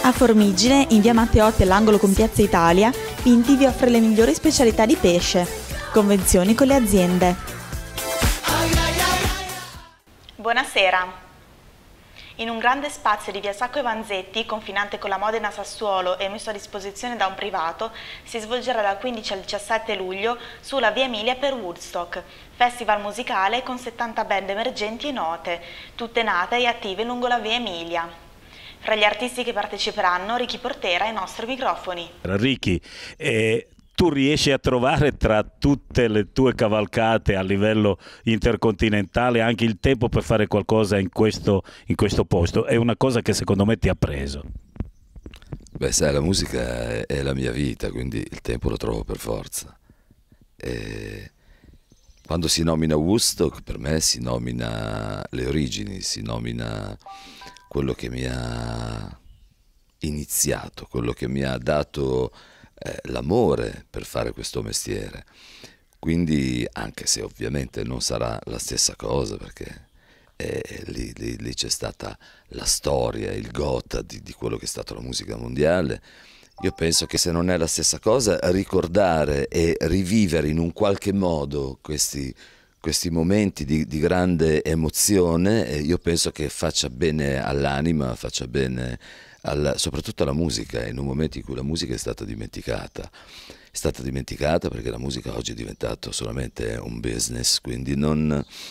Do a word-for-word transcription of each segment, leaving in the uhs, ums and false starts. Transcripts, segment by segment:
A Formigine, in via Matteotti all'angolo con Piazza Italia, Pinti vi offre le migliori specialità di pesce. Convenzioni con le aziende. Buonasera. In un grande spazio di via Sacco e Vanzetti, confinante con la Modena Sassuolo e messo a disposizione da un privato, si svolgerà dal quindici al diciassette luglio sulla via Emilia per Woodstock, festival musicale con settanta band emergenti e note, tutte nate e attive lungo la via Emilia. Fra gli artisti che parteciperanno, Ricky Portera ai nostri microfoni. Ricky, eh... tu riesci a trovare tra tutte le tue cavalcate a livello intercontinentale anche il tempo per fare qualcosa in questo, in questo posto? È una cosa che secondo me ti ha preso. Beh, sai, la musica è, è la mia vita, quindi il tempo lo trovo per forza. E quando si nomina Woodstock, per me si nomina le origini, si nomina quello che mi ha iniziato, quello che mi ha dato Eh, l'amore per fare questo mestiere. Quindi, anche se ovviamente non sarà la stessa cosa, perché eh, lì, lì, lì c'è stata la storia, il gotha di, di quello che è stata la musica mondiale, io penso che se non è la stessa cosa, ricordare e rivivere in un qualche modo questi, questi momenti di, di grande emozione, eh, io penso che faccia bene all'anima, faccia bene Alla, soprattutto alla musica, in un momento in cui la musica è stata dimenticata. È stata dimenticata perché la musica oggi è diventato solamente un business, quindi non,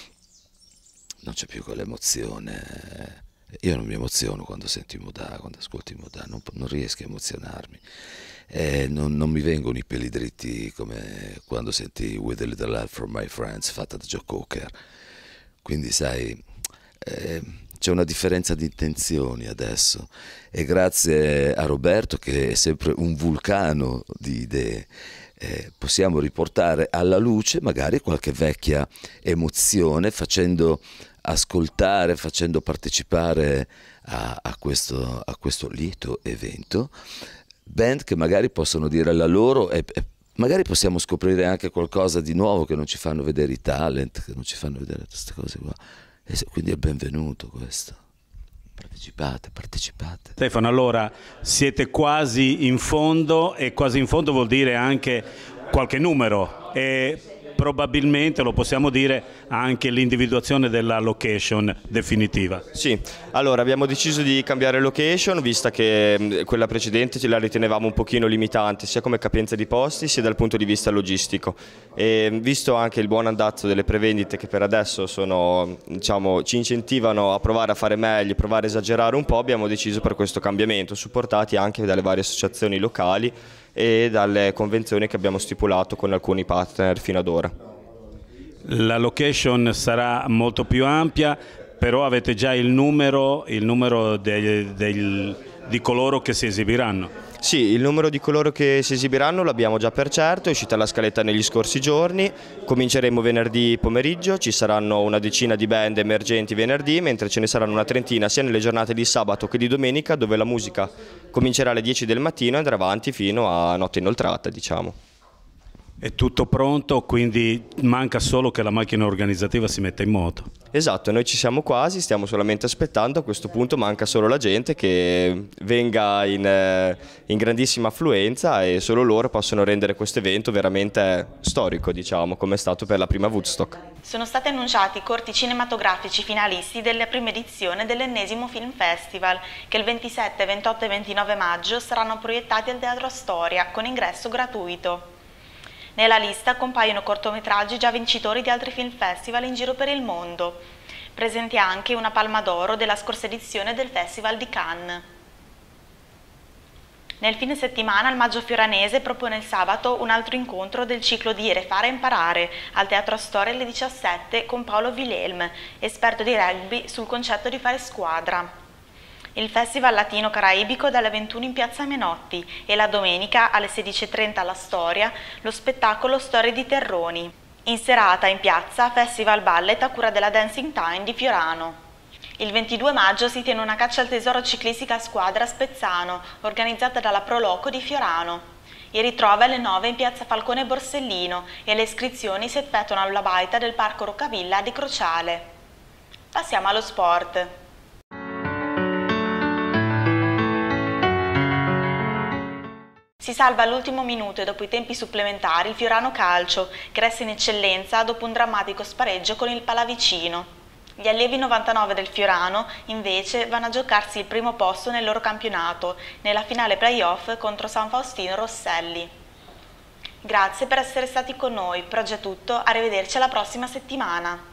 non c'è più quell'emozione. Io non mi emoziono quando sento i Modà, quando ascolto i Modà, non, non riesco a emozionarmi. Eh, non, non mi vengono i peli dritti come quando senti With a Little Help from My Friends, fatta da Joe Cocker. Quindi sai... Eh, c'è una differenza di intenzioni adesso e grazie a Roberto, che è sempre un vulcano di idee, eh, possiamo riportare alla luce magari qualche vecchia emozione, facendo ascoltare, facendo partecipare a, a, questo, a questo lieto evento band che magari possono dire la loro e, e magari possiamo scoprire anche qualcosa di nuovo che non ci fanno vedere i talent, che non ci fanno vedere queste cose qua. E quindi è benvenuto questo. Partecipate, partecipate. Stefano, allora siete quasi in fondo, e quasi in fondo vuol dire anche qualche numero e probabilmente, lo possiamo dire, anche l'individuazione della location definitiva. Sì, allora abbiamo deciso di cambiare location, vista che quella precedente ce la ritenevamo un pochino limitante sia come capienza di posti sia dal punto di vista logistico, e visto anche il buon andazzo delle prevendite che per adesso sono, diciamo, ci incentivano a provare a fare meglio, provare a esagerare un po', abbiamo deciso per questo cambiamento, supportati anche dalle varie associazioni locali e dalle convenzioni che abbiamo stipulato con alcuni partner fino ad ora. La location sarà molto più ampia, però avete già il numero, il numero dei, dei, di coloro che si esibiranno. Sì, il numero di coloro che si esibiranno l'abbiamo già per certo, è uscita la scaletta negli scorsi giorni, cominceremo venerdì pomeriggio, ci saranno una decina di band emergenti venerdì, mentre ce ne saranno una trentina sia nelle giornate di sabato che di domenica, dove la musica comincerà alle dieci del mattino e andrà avanti fino a notte inoltrata, diciamo. È tutto pronto, quindi manca solo che la macchina organizzativa si metta in moto. Esatto, noi ci siamo quasi, stiamo solamente aspettando, a questo punto manca solo la gente che venga in, eh, in grandissima affluenza e solo loro possono rendere questo evento veramente storico, diciamo, come è stato per la prima Woodstock. Sono stati annunciati i corti cinematografici finalisti della prima edizione dell'ennesimo Film Festival, che il ventisette, ventotto e ventinove maggio saranno proiettati al Teatro Astoria con ingresso gratuito. Nella lista compaiono cortometraggi già vincitori di altri film festival in giro per il mondo. Presente anche una palma d'oro della scorsa edizione del Festival di Cannes. Nel fine settimana il Maggio Fioranese propone il sabato un altro incontro del ciclo di Rifare e Imparare al Teatro Astoria alle diciassette con Paolo Vilhelm, esperto di rugby sul concetto di fare squadra. Il Festival Latino Caraibico dalle ventuno in Piazza Menotti e la domenica alle sedici e trenta alla Storia lo spettacolo Storie di Terroni. In serata in piazza Festival Ballet a cura della Dancing Time di Fiorano. Il ventidue maggio si tiene una caccia al tesoro ciclistica a squadra a Spezzano, organizzata dalla Proloco di Fiorano. I ritrovi alle nove in Piazza Falcone Borsellino e le iscrizioni si effettuano alla baita del Parco Roccavilla di Crociale. Passiamo allo sport. Si salva all'ultimo minuto e dopo i tempi supplementari il Fiorano Calcio, che resta in eccellenza dopo un drammatico spareggio con il Pallavicino. Gli allievi novantanove del Fiorano, invece, vanno a giocarsi il primo posto nel loro campionato, nella finale play-off contro San Faustino Rosselli. Grazie per essere stati con noi, per oggi è tutto, arrivederci alla prossima settimana.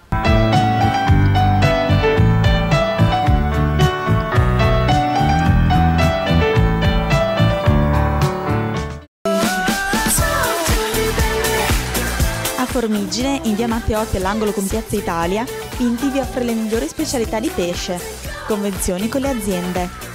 A Formigine, in via Matteotti all'angolo con Piazza Italia, Pinti vi offre le migliori specialità di pesce. Convenzioni con le aziende.